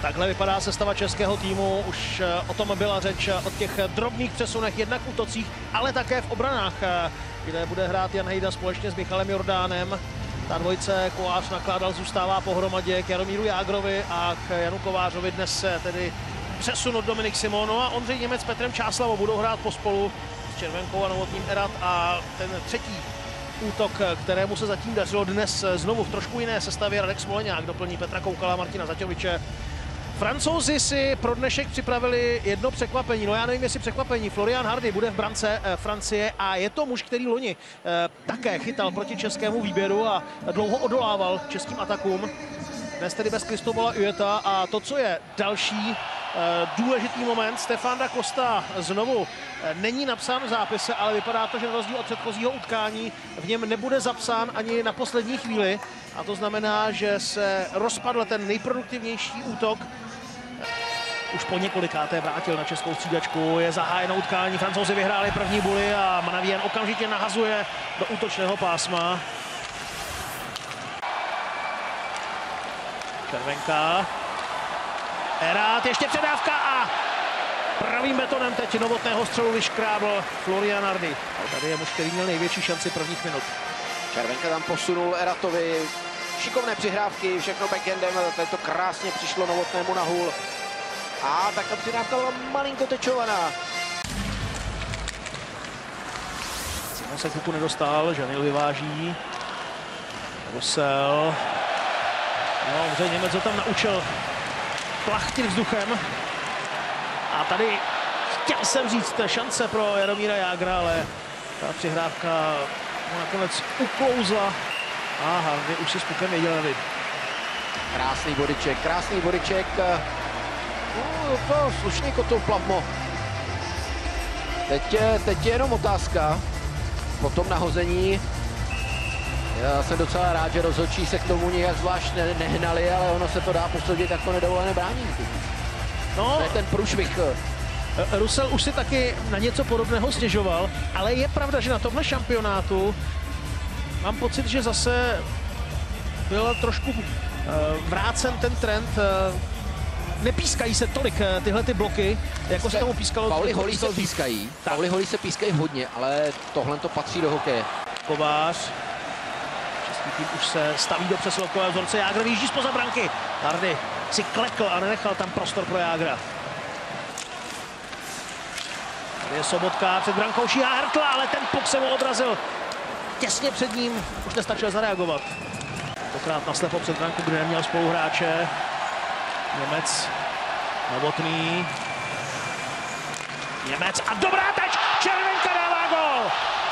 Takhle vypadá sestava českého týmu. Už o tom byla řeč, o těch drobných přesunech, jednak v útocích, ale také v obranách, kde bude hrát Jan Hejda společně s Michalem Jordánem. Ta dvojice Kolář nakládal, zůstává pohromadě k Jaromíru Jágrovi a k Janu Kovářovi. Dnes tedy přesunut Dominik Simon. No a Ondřej Němec s Petrem Čáslavou budou hrát pospolu s Červenkou a Novotným Erat. A ten třetí útok, kterému se zatím dařilo dnes znovu v trošku jiné sestavě, Radek Smoleňák doplní Petra Koukala, Martina Zaťoviče. Francouzi si pro dnešek připravili jedno překvapení. No já nevím, jestli překvapení. Florian Hardy bude v brance Francie a je to muž, který loni také chytal proti českému výběru a dlouho odolával českým atakům. Dnes tedy bez Kristobola Ujeta a to, co je další důležitý moment, Stefan da Costa znovu není napsán v zápise, ale vypadá to, že na rozdíl od předchozího utkání v něm nebude zapsán ani na poslední chvíli. A to znamená, že se rozpadl ten nejproduktivnější útok. Už po několikáté vrátil na českou střídačku. Je zahájeno utkání, Francouzi vyhráli první buly a Manavien okamžitě nahazuje do útočného pásma. Červenka. Erat, ještě předávka a pravým betonem teď Novotného střelu vyškrábl Florian Hardy. A tady je muž, který měl největší šanci prvních minut. Červenka tam posunul Eratovi. Šikovné přihrávky, všechno backhandem, tady to krásně přišlo Novotnému na hůl. A tak ta přihrávka byla malinko tečovaná. Simon se kuku nedostal, Žanil vyváží. Rusel. No, Ondřej Němec ho tam naučil plachtit vzduchem. A tady chtěl jsem říct šance pro Jaromíra Jágra, ale ta přihrávka mu nakonec uklouzla. A Hardy už si s pukem věděl nevím. Krásný bodyček. No, to slušný kotou plavmo. Teď je jenom otázka po tom nahození. Já jsem docela rád, že rozhodčí se k tomu nějak zvlášť nehnali, ale ono se to dá posoudit jako nedovolené bránění. No, to je ten průšvih. Rusel už si taky na něco podobného stěžoval, ale je pravda, že na tomhle šampionátu mám pocit, že zase byl trošku vrácen ten trend. Nepískají se tolik tyhle ty bloky, jako se tomu pískalo. Pauly holí se pískají. Pauly holí se pískají hodně, ale tohle to patří do hokeje. Kovář. Český tým už se staví do přesilovkového vzorce. Jágr vyjíždí zpoza branky. Hardy si klekl a nenechal tam prostor pro Jágra. Tady je Sobotka před brankou, šíhá Hertla, ale ten puk se mu odrazil. Těsně před ním už nestačil zareagovat. Tentokrát naslepo před branku, kde neměl spoluhráče. Němec, Novotný. Němec a dobrá tač! Červenka dává gól!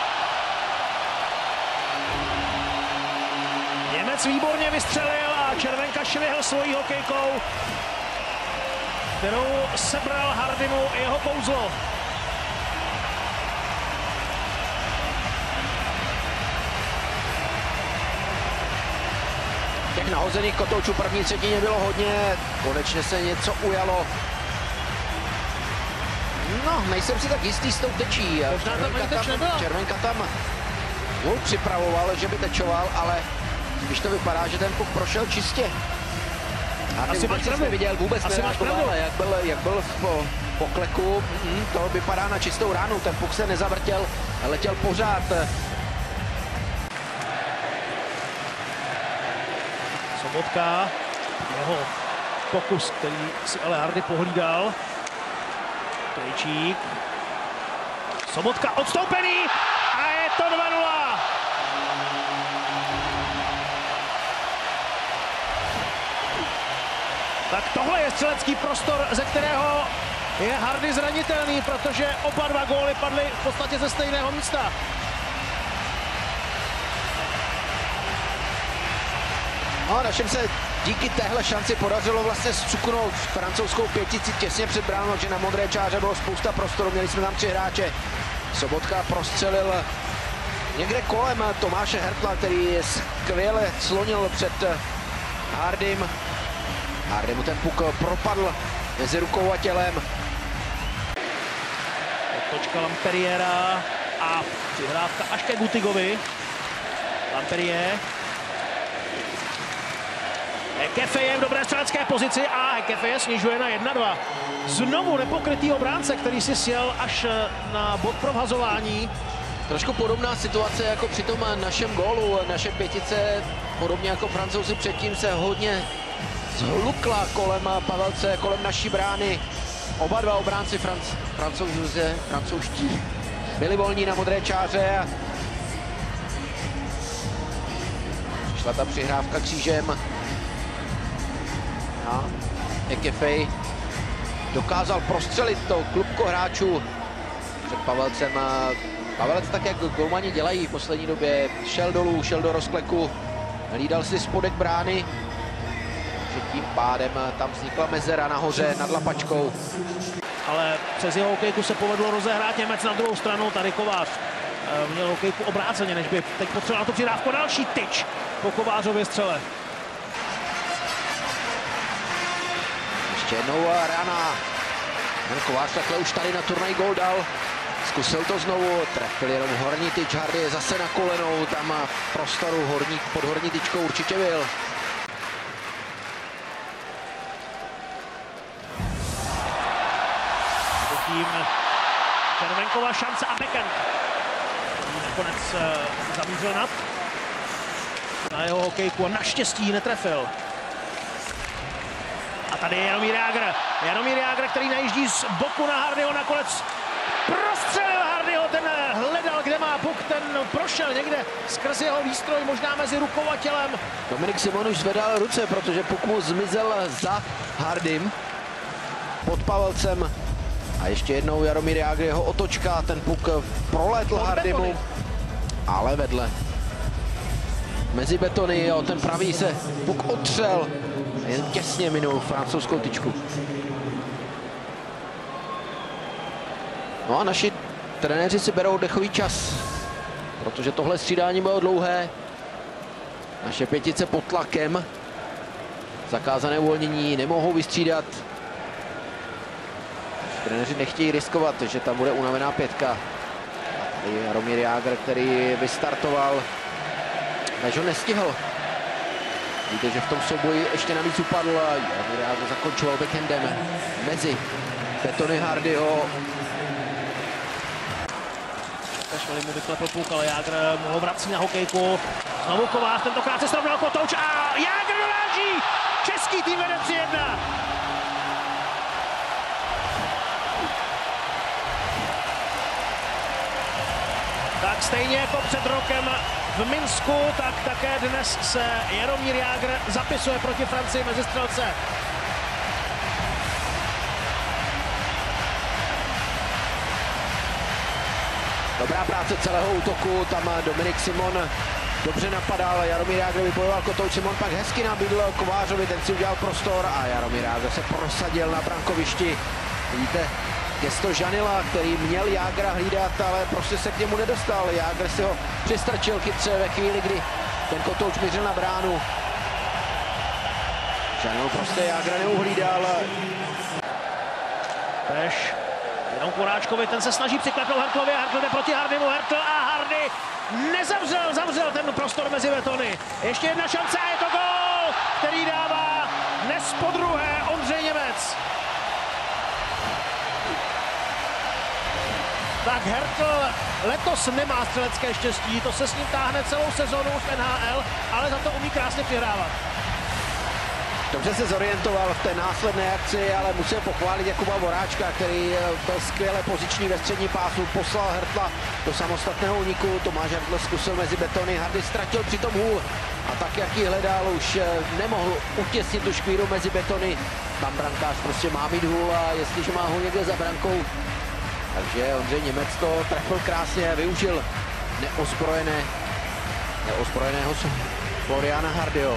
Němec výborně vystřelil a Červenka švihl svojí hokejkou, kterou sebral Hardymu jeho kouzlo. Těch nahozených kotoučů první třetině bylo hodně, konečně se něco ujalo. No, nejsem si tak jistý s tou tečí. Červenka tam připravoval, že by tečoval, ale když to vypadá, že ten puk prošel čistě. A ty vůbec neviděl, vůbec nereagoval, jak byl v pokleku, to vypadá na čistou ránu, ten puk se nezavrtěl, letěl pořád. Sobotka, jeho pokus, který si ale Hardy pohlídal. Krejčík. Sobotka odstoupený a je to 2-0. Tak tohle je střelecký prostor, ze kterého je Hardy zranitelný, protože oba dva góly padly v podstatě ze stejného místa. No, našim se díky téhle šanci podařilo vlastně zcuknout francouzskou pětici těsně před bránou, že na modré čáře bylo spousta prostoru, měli jsme tam 3 hráče. Sobotka prostřelil někde kolem Tomáše Hertla, který skvěle slonil před Hardym. Hardy mu ten puk propadl mezi rukou a tělem. Otočka Lamperiera a přihrávka až ke Gutigovi. Lamperier. Kefe je v dobré střelecké pozici a Kefe je snižuje na 1-2. Znovu nepokrytý obránce, který si sjel až na bod pro vhazování. Trošku podobná situace jako při tom našem gólu. Naše pětice, podobně jako Francouzi předtím, se hodně zhlukla kolem Pavelce, kolem naší brány. Oba dva obránci francouzští byli volní na modré čáře. Přišla ta přihrávka křížem. A Ekefej dokázal prostřelit to klubko hráčů před Pavelcem. Pavelec, tak jak golmani dělají v poslední době, šel dolů, šel do rozkleku, hlídal si spodek brány. Tím pádem tam vznikla mezera nahoře nad lapačkou. Ale přes jeho hokejku se povedlo rozehrát Němec na druhou stranu. Tady Kovář měl hokejku obráceně, než by teď potřeboval na tu přidávku. Další tyč po Kovářově střele. Ještě jednou rána. Ten Kovář takhle už tady na turnaj gól dal. Zkusil to znovu, trefil jenom horní tyč. Hardy je zase na kolenou, tam v prostoru pod horní tyčkou určitě byl. Tím Červenková šance a Bekend. Nakonec zamířil na jeho hokejku a naštěstí netrefil. A tady je Jaromír Jágr. Jaromír Jágr, který najíždí z boku na Hardyho, nakonec prostřelil Hardyho, ten hledal, kde má puk, ten prošel někde skrz jeho výstroj, možná mezi rukou a tělem. Dominik Simon už zvedal ruce, protože puk mu zmizel za Hardym pod Pavelcem. A ještě jednou Jaromír Jágr, jeho otočka, ten puk prolétl Hardymu, ale vedle. Mezi betony, jo, ten pravý se puk otřel, jen těsně minul francouzskou tyčku. No a naši trenéři si berou dechový čas, protože tohle střídání bylo dlouhé. Naše pětice pod tlakem, zakázané uvolnění, nemohou vystřídat. Trenéři nechtějí riskovat, že tam bude unavená pětka. A tady Jaromír Jágr, který vystartoval, než ho nestihl. Víte, že v tom souboji ještě navíc upadl. Jaromír Jágr zakončoval backhandem mezi betony Hardyho. Švili mu vyklepl puk, ale Jágr mu ho vrací na hokejku. Znovu Kovář, tentokrát se srovnal kotouč a Jágr doráží! Český tým vede 3-1. Tak stejně jako před rokem v Minsku, tak také dnes se Jaromír Jágr zapisuje proti Francii mezi střelce. Dobrá práce celého útoku, tam Dominik Simon dobře napadal, Jaromír Jágr vybojoval kotouč, Simon pak hezky nabídl Kovářovi, ten si udělal prostor a Jaromír Jágr se prosadil na brankovišti. Vidíte gesto Žanila, který měl Jágra hlídat, ale prostě se k němu nedostal. Jágr si ho přistrčil chytře ve chvíli, kdy ten kotouč mířil na bránu. Žanil prostě Jágra neuhlídal. Peš, jenom Kuráčkovi, ten se snaží přiklepnout Hertlovi, Hertl jde proti Hardymu, Hertl a Hardy zavřel ten prostor mezi betony. Ještě jedna šance a je to gól, který dává dnes podruhé Ondřej Němec. Tak Hertl letos nemá střelecké štěstí, to se s ním táhne celou sezonu v NHL, ale za to umí krásně přihrávat. Dobře se zorientoval v té následné akci, ale musím pochválit Jakuba Voráčka, který byl skvěle poziční ve střední pásu, poslal Hertla do samostatného úniku. Tomáš Hertl zkusil mezi betony, Hardy ztratil přitom hůl a tak, jak ji hledal, už nemohl utěsnit tu škvíru mezi betony. Tam brankář prostě má mít hůl a jestliže má hůl někde za brankou, takže Ondřej Němec to trefil krásně, využil neozbrojeného Floriana Hardyho.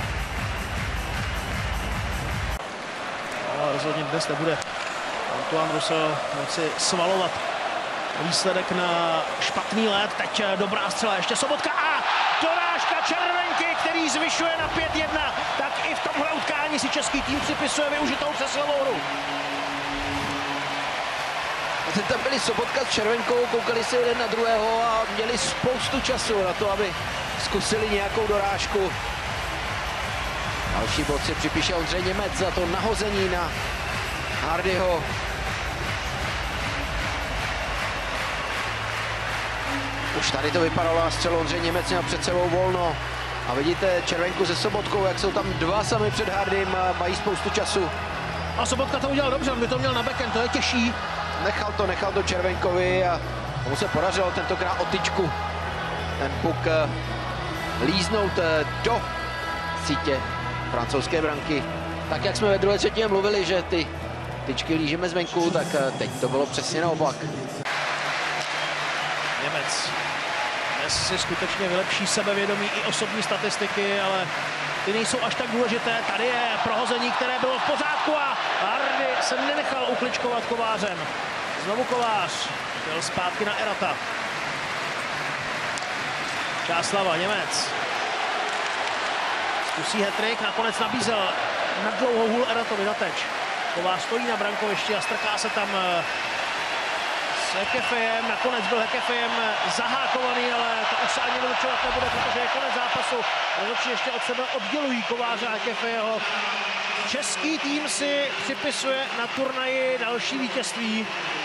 Ale rozhodně dnes nebude Antoine Roussel moci svalovat výsledek na špatný let. Teď dobrá střela, ještě Sobotka a dorážka Červenky, který zvyšuje na 5-1. Tak i v tomhle utkání si český tým připisuje využitou přesilovou hru. Tam byli Sobotka s Červenkou, koukali se jeden na druhého a měli spoustu času na to, aby zkusili nějakou dorážku. Ale Další bod si připíše Ondřej Němec za to nahození na Hardyho. Už tady to vypadalo a střelu Ondřej Němec měl před sebou volno. A vidíte červenku se Sobotkou, jak jsou tam dva sami před Hardym a mají spoustu času. A Sobotka to udělal dobře, on by to měl na backhand, to je těžší. Nechal to Červenkovi a mu se podařilo tentokrát o tyčku ten puk líznout do sítě francouzské branky. Tak jak jsme ve druhé třetině mluvili, že ty tyčky lížeme zvenku, tak teď to bylo přesně naopak. Němec dnes si skutečně vylepší sebevědomí i osobní statistiky, ale ty nejsou až tak důležité. Tady je prohození, které bylo v pořádku a Hardy se nenechal ukličkovat Kovářem. Znovu Kovář byl zpátky na Erata. Čáslava, Němec. Zkusí hat-trick, nakonec nabízel na dlouhou hůl Eratovi na teč. Kovář stojí na brankovišti a strká se tam s Hekefejem. Nakonec byl Hekefejem zahákovaný, ale to už se ani vylučovat nebude, protože je konec zápasu. Rozhodčí ještě od sebe oddělují Kováře a Hekefejeho. Český tým si připisuje na turnaji další vítězství.